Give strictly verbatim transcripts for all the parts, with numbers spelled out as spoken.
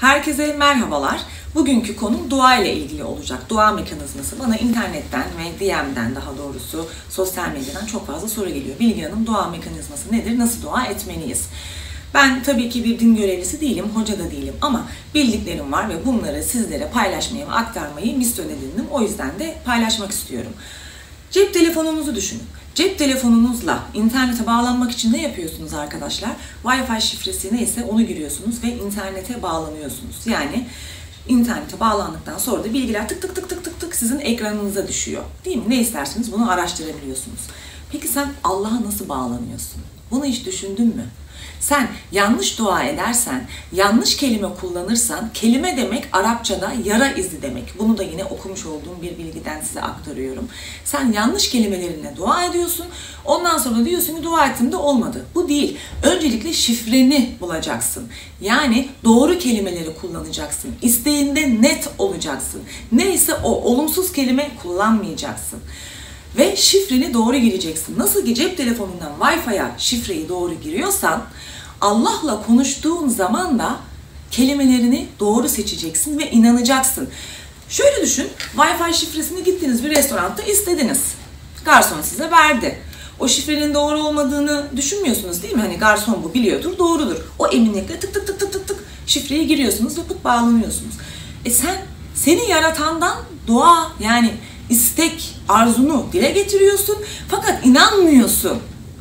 Herkese merhabalar. Bugünkü konum dua ile ilgili olacak. Dua mekanizması. Bana internetten ve D M'den, daha doğrusu sosyal medyadan çok fazla soru geliyor. Bilge Hanım, dua mekanizması nedir? Nasıl dua etmeliyiz? Ben tabii ki bir din görevlisi değilim, hoca da değilim ama bildiklerim var ve bunları sizlere paylaşmayı ve aktarmayı misyon edindim. O yüzden de paylaşmak istiyorum. Cep telefonunuzu düşünün. Cep telefonunuzla internete bağlanmak için ne yapıyorsunuz arkadaşlar? Wi-Fi şifresi neyse onu giriyorsunuz ve internete bağlanıyorsunuz. Yani internete bağlandıktan sonra da bilgiler tık tık tık tık tık tık sizin ekranınıza düşüyor. Değil mi? Ne isterseniz bunu araştırabiliyorsunuz. Peki sen Allah'a nasıl bağlanıyorsun? Bunu hiç düşündün mü? Sen yanlış dua edersen, yanlış kelime kullanırsan, kelime demek Arapçada yara izi demek. Bunu da yine okumuş olduğum bir bilgiden size aktarıyorum. Sen yanlış kelimelerinle dua ediyorsun, ondan sonra diyorsun ki dua ettim de olmadı. Bu değil. Öncelikle şifreni bulacaksın. Yani doğru kelimeleri kullanacaksın. İsteğinde net olacaksın. Neyse o, olumsuz kelime kullanmayacaksın. Ve şifreni doğru gireceksin. Nasıl ki cep telefonundan Wi-Fi'ye şifreyi doğru giriyorsan, Allah'la konuştuğun zaman da kelimelerini doğru seçeceksin ve inanacaksın. Şöyle düşün, Wi-Fi şifresini gittiniz bir restoranda istediniz. Garson size verdi. O şifrenin doğru olmadığını düşünmüyorsunuz değil mi? Hani garson bu biliyordur, doğrudur. O eminlikle tık tık tık tık tık tık şifreyi giriyorsunuz ve pıt bağlanıyorsunuz. E sen, seni yaratandan dua yani istek, arzunu dile getiriyorsun fakat inanmıyorsun.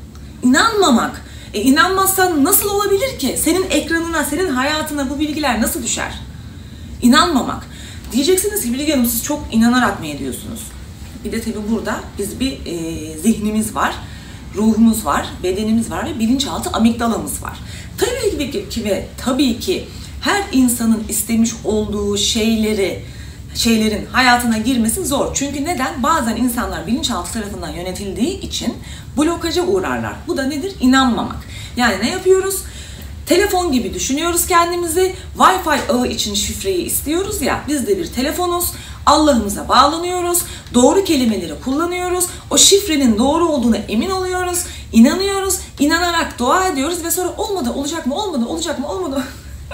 İnanmamak. E inanmazsan nasıl olabilir ki? Senin ekranına, senin hayatına bu bilgiler nasıl düşer? İnanmamak. Diyeceksiniz ki Bilge Hanım siz çok inanarak mı ediyorsunuz? Bir de tabii burada biz bir e, zihnimiz var, ruhumuz var, bedenimiz var ve bilinçaltı amigdalamız var. Tabii ki, ki ve tabii ki her insanın istemiş olduğu şeyleri şeylerin hayatına girmesi zor. Çünkü neden? Bazen insanlar bilinçaltı tarafından yönetildiği için blokaja uğrarlar. Bu da nedir? İnanmamak. Yani ne yapıyoruz? Telefon gibi düşünüyoruz kendimizi. Wi-Fi ağı için şifreyi istiyoruz ya. Biz de bir telefonuz. Allah'ımıza bağlanıyoruz. Doğru kelimeleri kullanıyoruz. O şifrenin doğru olduğuna emin oluyoruz. İnanıyoruz. İnanarak dua ediyoruz ve sonra olmadı, olacak mı, olmadı, olacak mı, olmadı.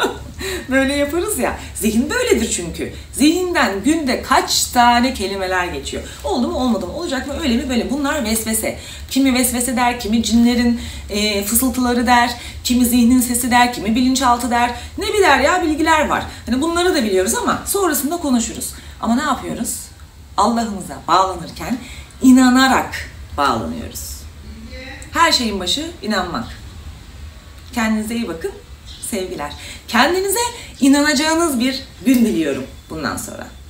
Böyle yaparız ya. Zihin böyledir çünkü. Zihinden günde kaç tane kelimeler geçiyor. Oldu mu olmadı mı olacak mı öyle mi böyle. Bunlar vesvese. Kimi vesvese der, kimi cinlerin e, fısıltıları der, kimi zihnin sesi der, kimi bilinçaltı der. Ne biler ya bilgiler var. Hani bunları da biliyoruz ama sonrasında konuşuruz. Ama ne yapıyoruz? Allah'ımıza bağlanırken inanarak bağlanıyoruz. Her şeyin başı inanmak. Kendinize iyi bakın. Sevgiler. Kendinize inanacağınız bir gün diliyorum bundan sonra.